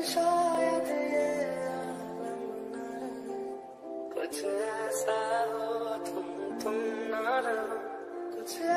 शायद ये आलम न रहे, कुछ ऐसा हो तुम ना रहो, कुछ